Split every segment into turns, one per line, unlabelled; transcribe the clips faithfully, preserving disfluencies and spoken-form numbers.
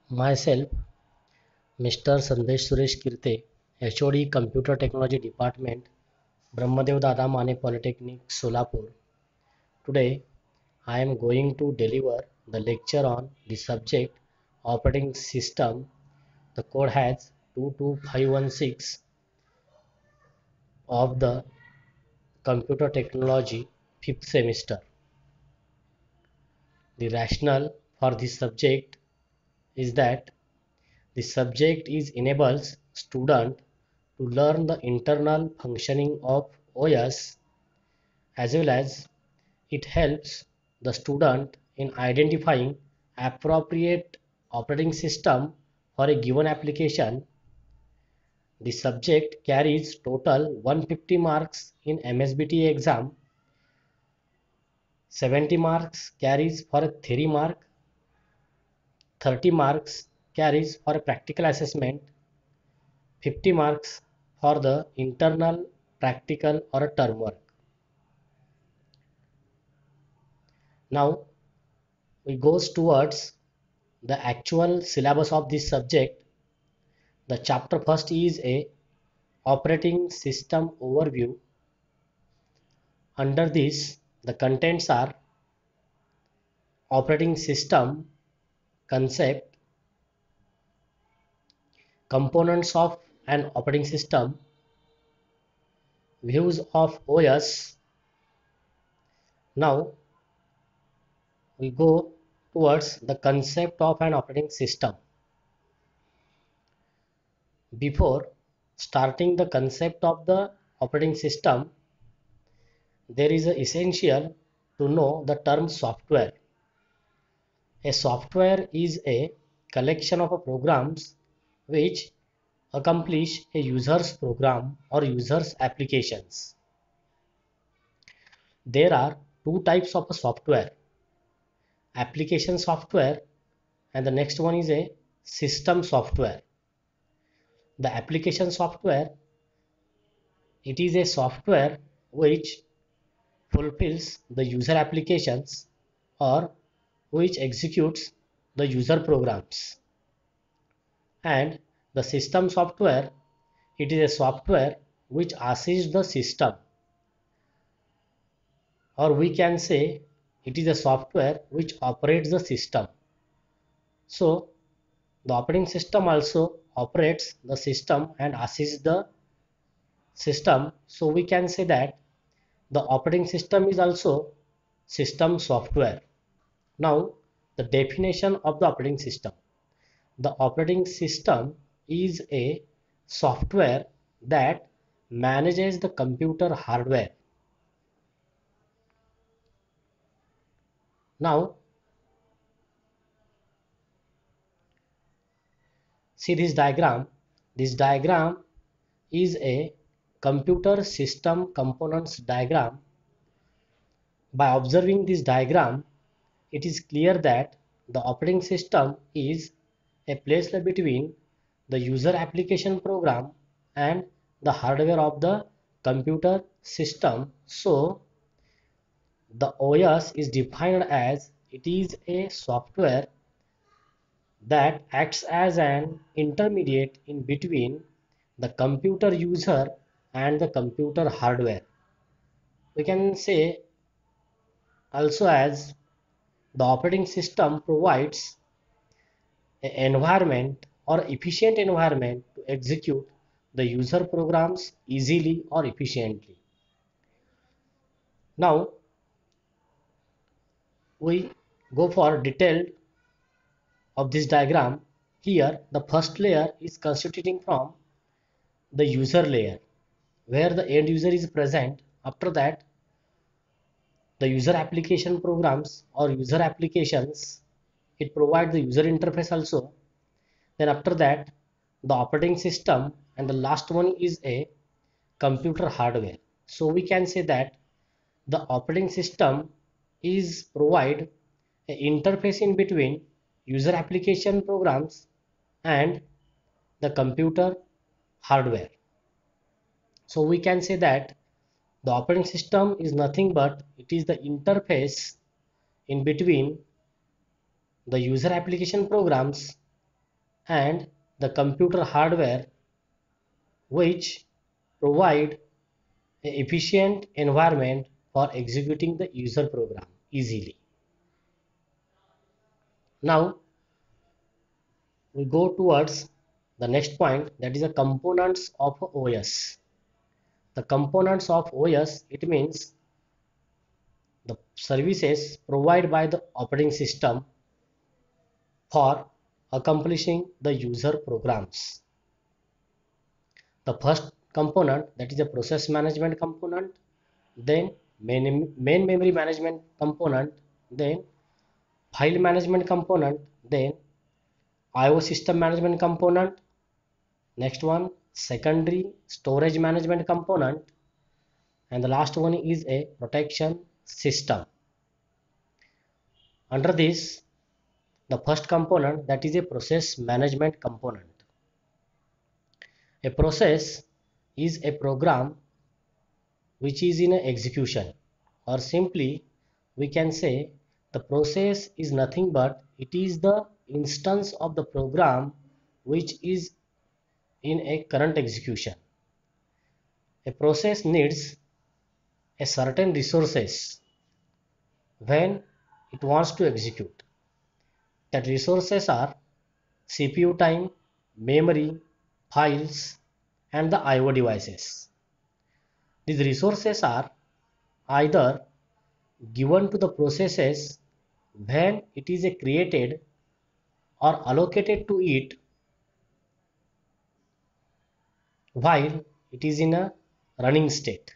Myself, Mister Sandesh Suresh Kirte, H O D Computer Technology Department, Brahmadev Dada Mane Polytechnic, Solapur. Today, I am going to deliver the lecture on the subject operating system. The code has two two five one six of the Computer Technology fifth semester. The rationale for this subject is that the subject is enables student to learn the internal functioning of O S as well as it helps the student in identifying appropriate operating system for a given application. The subject carries total one hundred fifty marks in M S B T exam, seventy marks carries for a theory mark, thirty marks carries for a practical assessment, fifty marks for the internal practical or a term work. Now we goes towards the actual syllabus of this subject. The chapter first is a operating system overview. Under this, the contents are operating system concept, components of an operating system, views of O S. Now we go towards the concept of an operating system. Before starting the concept of the operating system, there is a essential to know the term software. A software is a collection of programs which accomplish a user's program or user's applications. There are two types of software: application software and the next one is a system software. The application software, it is a software which fulfills the user applications or which executes the user programs. And the system software, it is a software which assists the system, or we can say it is a software which operates the system. So the operating system also operates the system and assists the system. So we can say that the operating system is also system software. Now the definition of the operating system. The operating system is a software that manages the computer hardware. Now see this diagram. This diagram is a computer system components diagram. By observing this diagram, it is clear that the operating system is a place between the user application program and the hardware of the computer system. So the O S is defined as it is a software that acts as an intermediate in between the computer user and the computer hardware. We can say also as the operating system provides an environment or efficient environment to execute the user programs easily or efficiently. Now we go for detailed of this diagram. Here the first layer is constituting from the user layer where the end user is present. After that, the user application programs or user applications, it provides the user interface also. Then after that, the operating system, and the last one is a computer hardware. So we can say that the operating system is provide an interface in between user application programs and the computer hardware. So we can say that the operating system is nothing but it is the interface in between the user application programs and the computer hardware which provide an efficient environment for executing the user program easily. Now we go towards the next point, that is the components of O S. The components of O S, it means the services provided by the operating system for accomplishing the user programs. The first component, that is a process management component, then main, main memory management component, then file management component, then I O system management component, next one secondary storage management component, and the last one is a protection system. Under this, the first component, that is a process management component. A process is a program which is in execution, or simply we can say the process is nothing but it is the instance of the program which is in a current execution. A process needs a certain resources when it wants to execute. That resources are C P U time, memory, files, and the I O devices. These resources are either given to the processes when it is created or allocated to it while it is in a running state.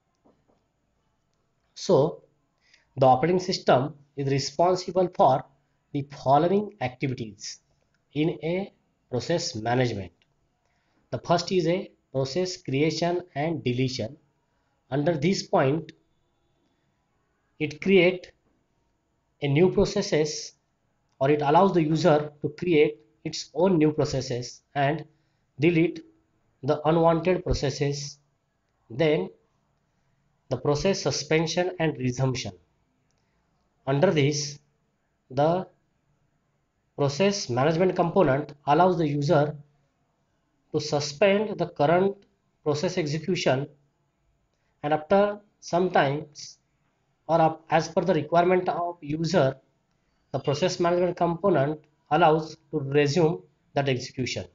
So the operating system is responsible for the following activities in a process management. The first is a process creation and deletion. Under this point, it creates a new processes, or it allows the user to create its own new processes and delete the unwanted processes. Then the process suspension and resumption. Under this, the process management component allows the user to suspend the current process execution, and after some times or as per the requirement of user, the process management component allows to resume that execution.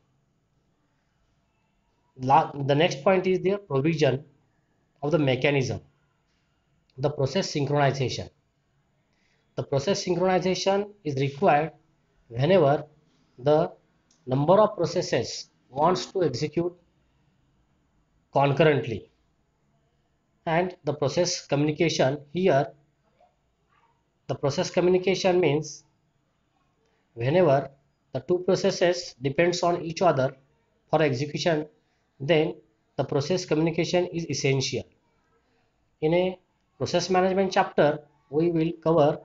The next point is the provision of the mechanism, the process synchronization. The process synchronization is required whenever the number of processes wants to execute concurrently, and the process communication here, the process communication means whenever the two processes depends on each other for execution, then the process communication is essential. In a process management chapter, we will cover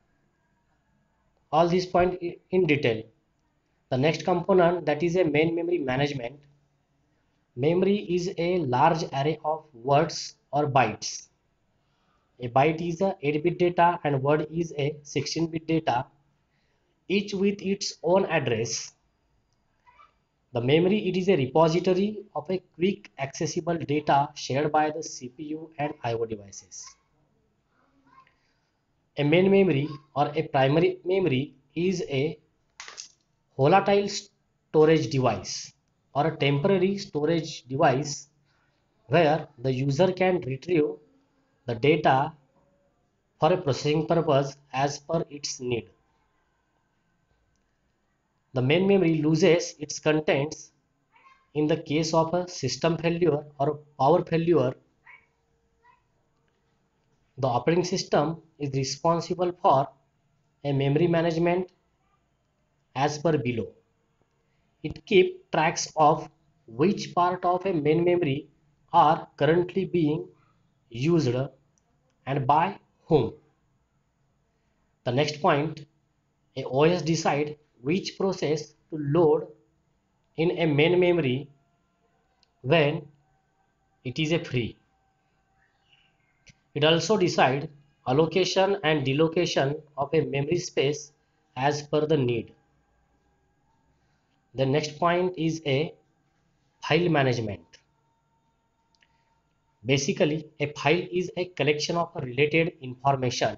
all these points in detail. The next component, that is a main memory management. Memory is a large array of words or bytes. A byte is a eight bit data and word is a sixteen bit data, each with its own address. The memory, it is a repository of a quick accessible data shared by the C P U and I O devices. A main memory or a primary memory is a volatile storage device or a temporary storage device where the user can retrieve the data for a processing purpose as per its need. The main memory loses its contents in the case of a system failure or a power failure. The operating system is responsible for a memory management as per below. It keeps tracks of which part of a main memory are currently being used and by whom. The next point, a O S decide which process to load in a main memory when it is a free. It also decide allocation and delocation of a memory space as per the need. The next point is a file management. Basically, a file is a collection of related information.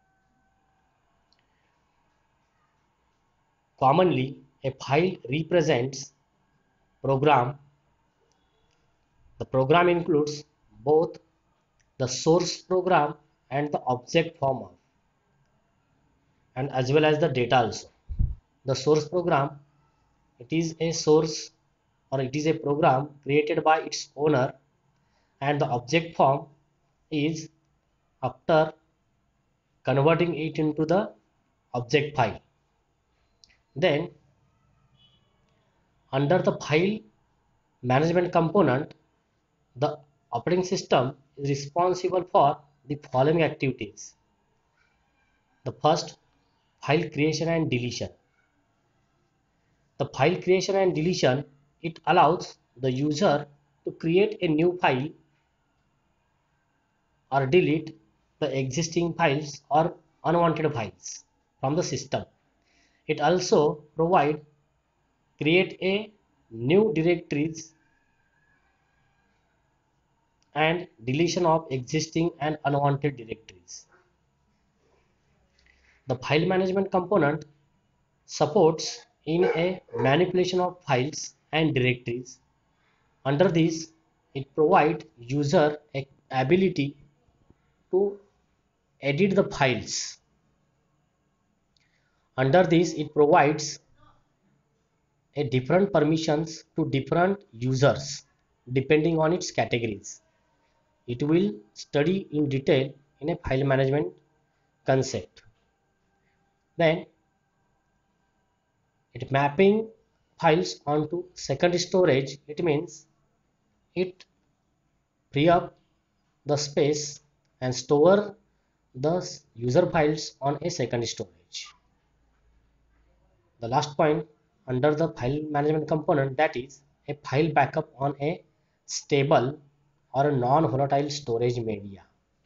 Commonly, a file represents program. The program includes both the source program and the object form, and as well as the data also. The source program, it is a source or it is a program created by its owner, and the object form is after converting it into the object file. Then under the file management component, the operating system is responsible for the following activities. The first, file creation and deletion. The file creation and deletion, it allows the user to create a new file or delete the existing files or unwanted files from the system. It also provide create a new directories and deletion of existing and unwanted directories. The file management component supports in a manipulation of files and directories. Under this, it provides user a ability to edit the files. Under this, it provides a different permissions to different users depending on its categories. It will study in detail in a file management concept. Then it mapping files onto secondary storage. It means it free up the space and store the user files on a secondary storage. The last point under the file management component, that is a file backup on a stable or a non-volatile storage media.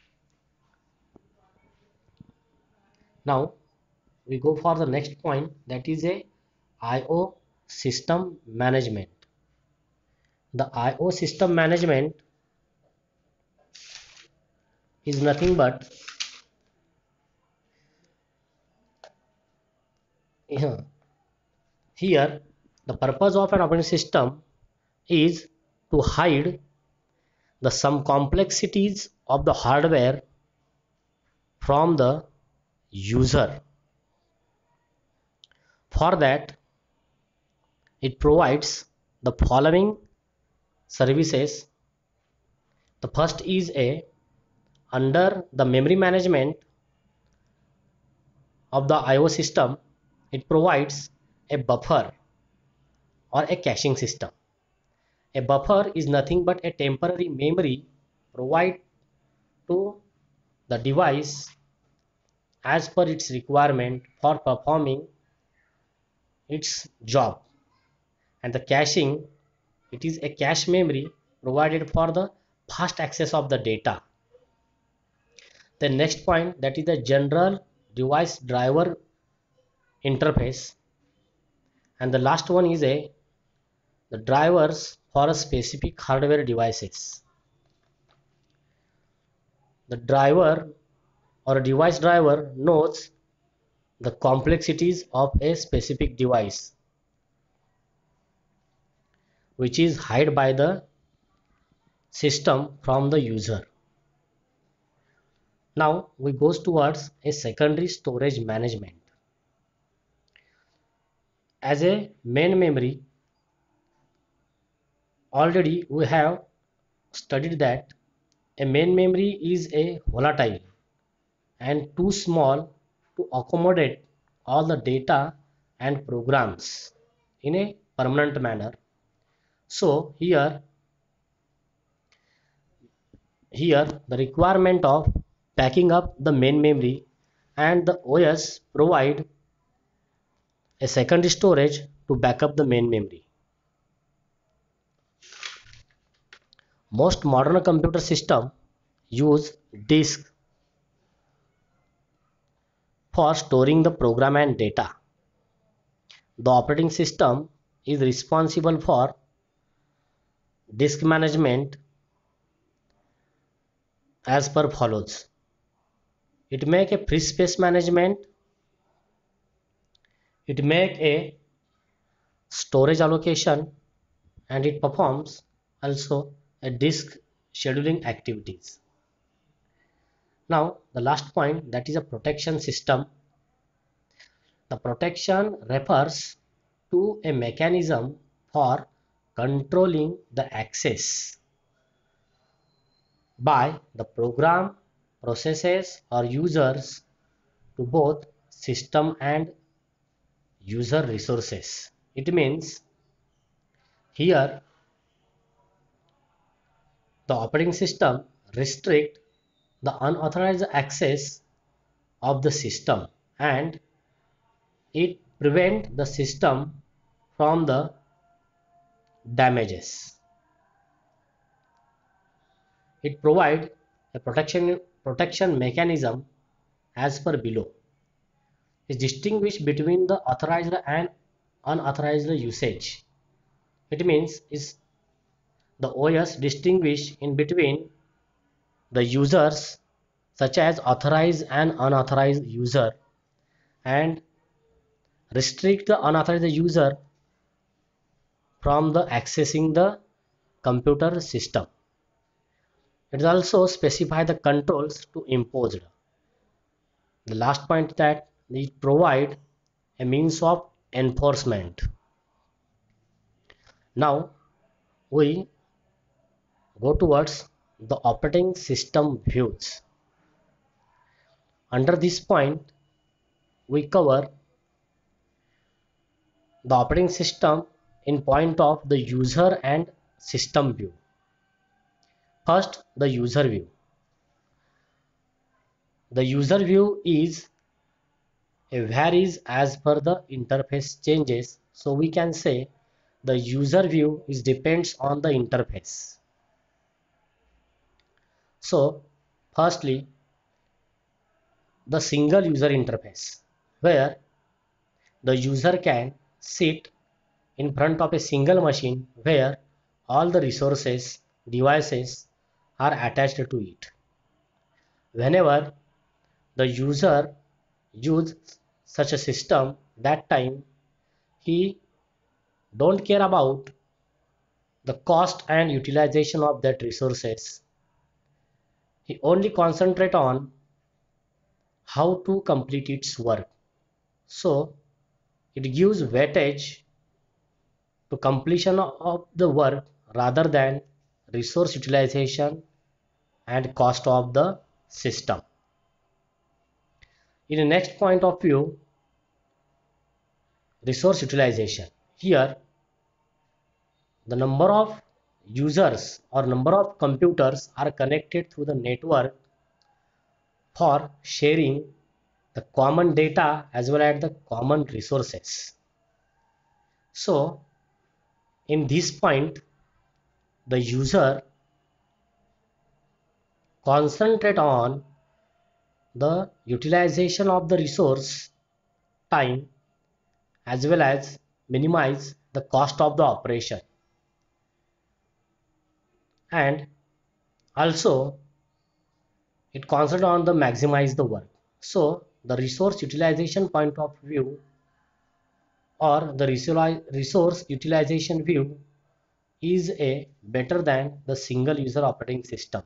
Now we go for the next point, that is a I O system management. The I O system management is nothing but here, here the purpose of an operating system is to hide the some complexities of the hardware from the user. For that, it provides the following services. The first is a under the memory management of the I O system, it provides a buffer or a caching system. A buffer is nothing but a temporary memory provided to the device as per its requirement for performing its job. And the caching, it is a cache memory provided for the fast access of the data. The next point, that is the general device driver interface, and the last one is a the drivers for a specific hardware devices. The driver or a device driver knows the complexities of a specific device which is hid by the system from the user. Now we goes towards a secondary storage management. As a main memory, already we have studied that a main memory is a volatile and too small to accommodate all the data and programs in a permanent manner. So here here the requirement of backing up the main memory, and the O S provide a secondary storage to back up the main memory. Most modern computer systems use disk for storing the program and data. The operating system is responsible for disk management as per follows. It make a free space management, it make a storage allocation, and it performs also a disk scheduling activities. Now the last point, that is a protection system. The protection refers to a mechanism for controlling the access by the program, processes or users to both system and user resources. It means here the operating system restrict the unauthorized access of the system and it prevent the system from the damages. It provide a protection protection mechanism as per below. Is distinguished between the authorized and unauthorized usage. It means is the O S distinguish in between the users such as authorized and unauthorized user and restrict the unauthorized user from the accessing the computer system. It also specify the controls to impose. The last point that it provide a means of enforcement. Now we go towards the operating system views. Under this point, we cover the operating system in point of the user and system view. First, the user view. The user view is it varies as per the interface changes. So we can say the user view is depends on the interface. So firstly, the single user interface where the user can sit in front of a single machine where all the resources, devices are attached to it. Whenever the user use such a system, that time he don't care about the cost and utilization of that resources. He only concentrate on how to complete its work. So it gives weightage to completion of the work rather than resource utilization and cost of the system. In the next point of view, resource utilization. Here the number of users or number of computers are connected through the network for sharing the common data as well as the common resources. So in this point, the user concentrate on the utilization of the resource time as well as minimize the cost of the operation, and also it concentrate on the maximize the work. So the resource utilization point of view or the resource utilization view is a better than the single user operating system.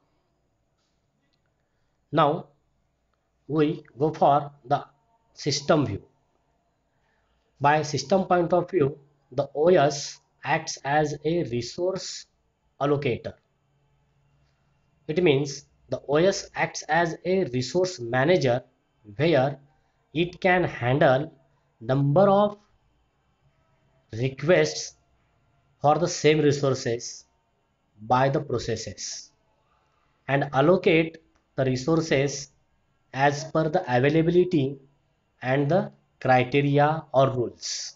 Now we go for the system view. By system point of view, the O S acts as a resource allocator. It means the O S acts as a resource manager where it can handle number of requests for the same resources by the processes and allocate the resources as per the availability and the criteria or rules.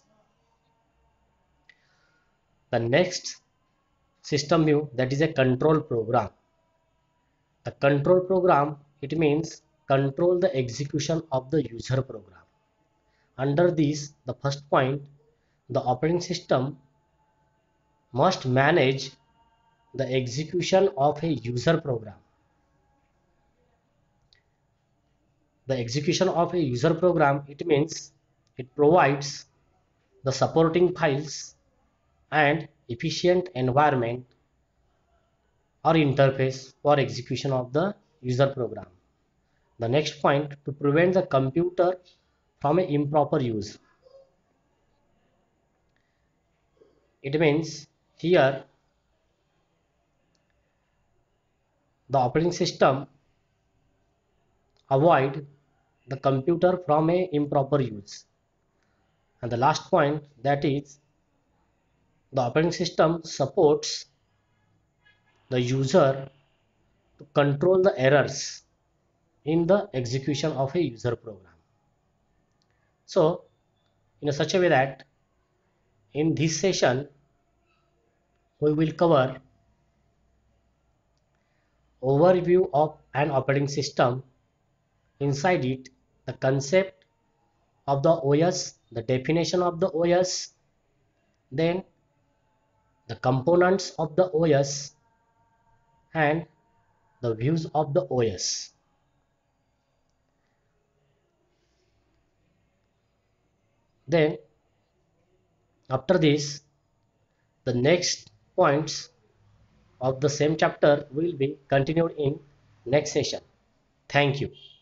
The next system view, that is a control program. The control program, it means control the execution of the user program. Under this, the first point, the operating system must manage the execution of a user program. The execution of a user program, it means it provides the supporting files and efficient environment or interface for execution of the user program. The next point, to prevent the computer from an improper use. It means here the operating system avoid the computer from a improper use. And the last point, that is the operating system supports the user to control the errors in the execution of a user program. So in a such a way that in this session we will cover overview of an operating system, inside it the concept of the O S, the definition of the O S, then the components of the O S and the views of the O S. Then after this, the next points of the same chapter will be continued in next session. Thank you.